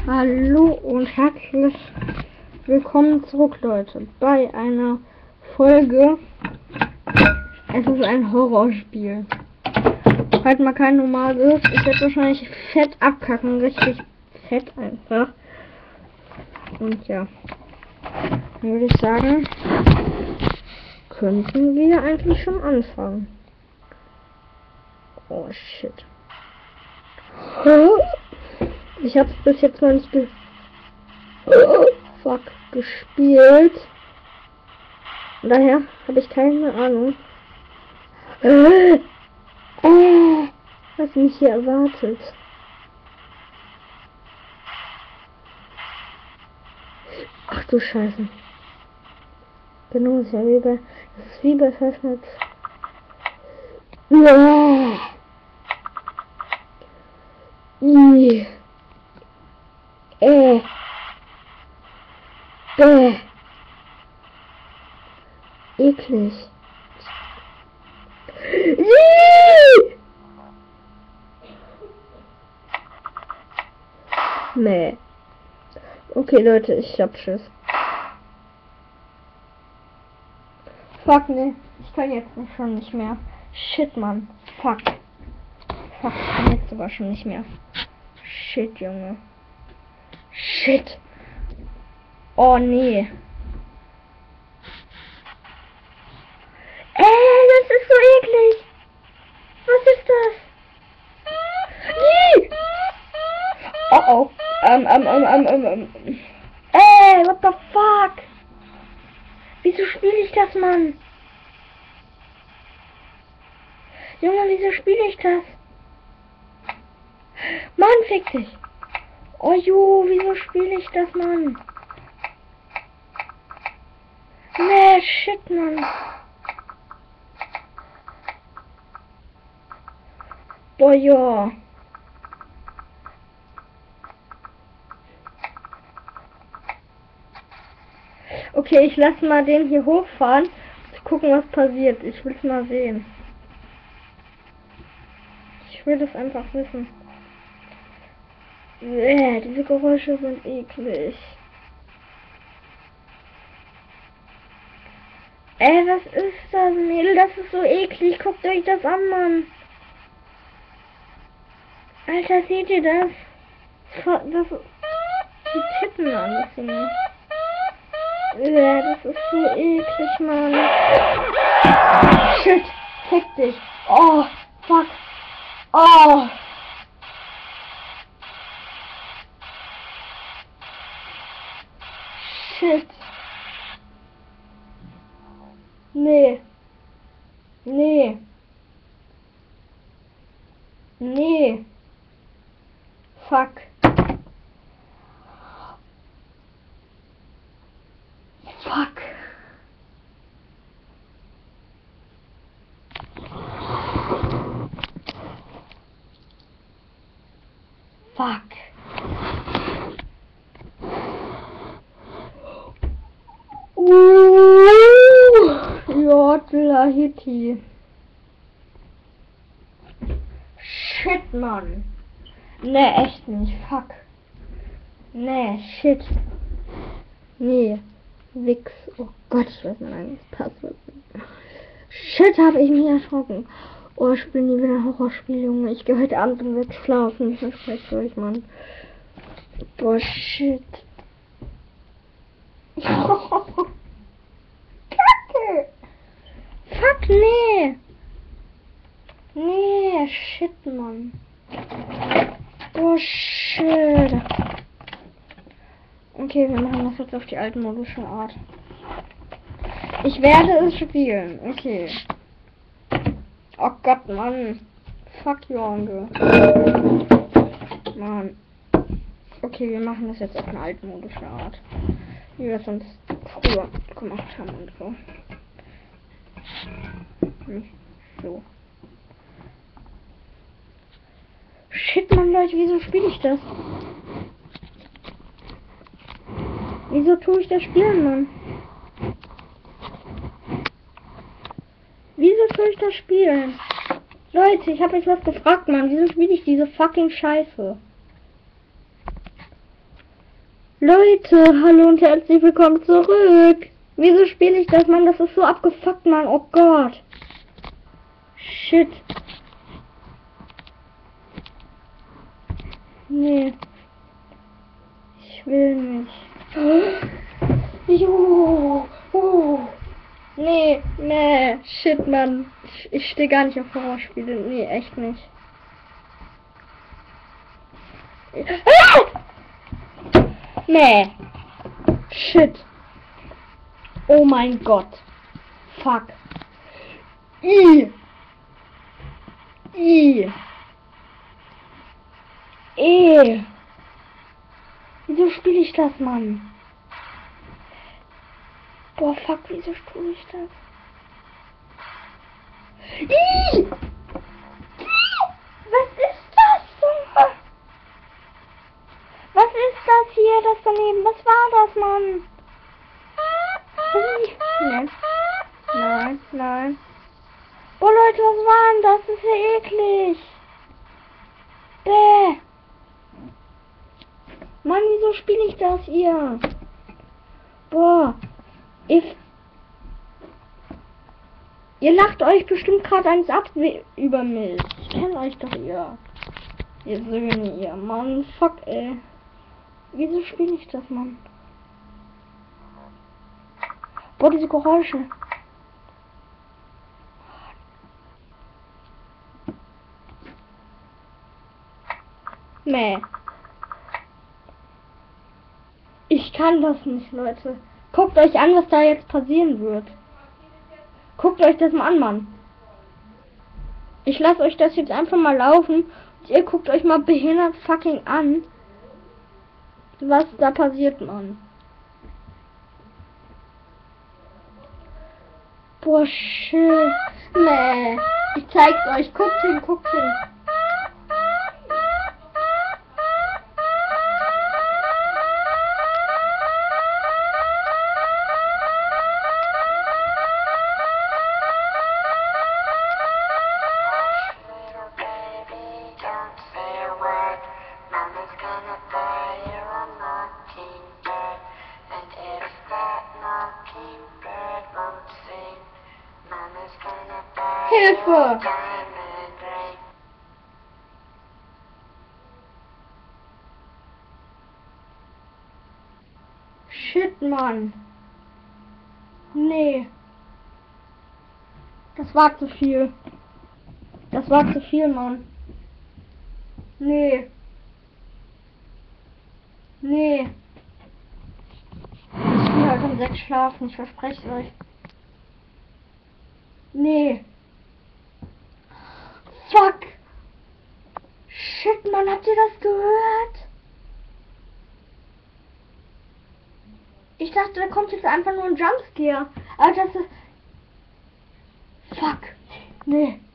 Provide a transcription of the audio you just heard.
Hallo und herzlich willkommen zurück, Leute, bei einer Folge. Es ist ein Horrorspiel. Halt mal kein normales. Ich werde wahrscheinlich fett abkacken, richtig fett einfach. Und ja, dann würde ich sagen, könnten wir eigentlich schon anfangen. Oh shit. Ich habe es bis jetzt noch nicht gespielt. Und daher habe ich keine Ahnung, was mich hier erwartet. Ach du Scheiße. Genau, das ist wie bei Five Nights. Eklig. Nee. Okay, Leute, ich hab Schiss. Fuck, ne. Ich kann jetzt schon nicht mehr. Shit, Mann. Fuck. Fuck, ich kann jetzt sogar schon nicht mehr. Shit, Junge. Shit. Oh, nee. Das ist so eklig. Was ist das? Nee. Oh, oh. What the fuck? Wieso spiele ich das, Mann? Junge, wieso spiele ich das? Mann, fick dich. Oh, jo, wieso spiele ich das, Mann? Nee, shit, Mann. Boah, ja. Okay, ich lasse mal den hier hochfahren. Gucken, was passiert. Ich will es mal sehen. Ich will das einfach wissen. Diese Geräusche sind eklig. Was ist das, Mädel? Das ist so eklig. Guckt euch das an, Mann. Alter, seht ihr das? Die Titten an, das Ding. Das ist so eklig, Mann. Shit, fick dich. Oh, fuck. Oh. Shit. Nee. Nee. Nee. Fuck. Fuck. Fuck. Jodlahiti. Shit, Mann. Nee, echt nicht. Fuck. Nee, shit. Nee. Wix. Oh Gott, ich weiß mein eigenes Passwort. Shit, habe ich mich erschrocken. Oh, ich spiele nie wieder ein Horrorspiel, Junge. Ich gehe heute Abend und werde schlafen. Ich verspreche euch, Mann. Boah, shit. Kacke. Fuck, nee. Nee, shit, Mann. Oh, shit. Okay, wir machen das jetzt auf die altmodische Art. Ich werde es spielen. Okay. Oh Gott, Mann. Fuck you, Onkel. Mann. Okay, wir machen das jetzt auf eine altmodische Art. Wie wir es sonst früher gemacht haben und so. Nicht so. Shit, Mann, Leute, wieso spiele ich das? Wieso tue ich das spielen, Mann? Wieso tue ich das spielen? Leute, ich habe mich was gefragt, Mann. Wieso spiele ich diese fucking Scheiße? Leute, hallo und herzlich willkommen zurück. Wieso spiele ich das, Mann? Das ist so abgefuckt, Mann. Oh Gott. Shit. Nee. Ich will nicht. Jo. Nee, nee. Shit, Mann. Ich stehe gar nicht auf Horrorspiele. Nee, echt nicht. Nee. Shit. Oh mein Gott. Fuck. Wieso spiele ich das, Mann? Boah, fuck, wieso tue ich das? Was ist das? Was ist das hier, das daneben? Was war das, Mann? Nein. Nein, nein. Boah, Leute, was war denn das? Das ist ja eklig. Bäh. Mann, wieso spiele ich das hier? Boah. Ihr lacht euch bestimmt gerade eins ab über mich. Ich kenne euch doch, ihr Söhne, ihr. Mann, fuck, ey. Wieso spiele ich das, Mann? Boah, diese Geräusche. Nee. Ich kann das nicht, Leute. Guckt euch an, was da jetzt passieren wird. Guckt euch das mal an, Mann. Ich lasse euch das jetzt einfach mal laufen. Und ihr guckt euch mal behindert fucking an, was da passiert, Mann. Boah, shit. Nee. Ich zeig's euch. Guckt hin, guckt hin. Hilfe! Shit, Mann. Nee. Das war zu viel. Das war zu viel, Mann. Nee. Nee. Ich will heute um 6 schlafen, ich verspreche es euch. Nee. Fuck. Shit, Mann, habt ihr das gehört? Ich dachte, da kommt jetzt einfach nur ein Jumpscare. Aber das ist... Fuck. Nee.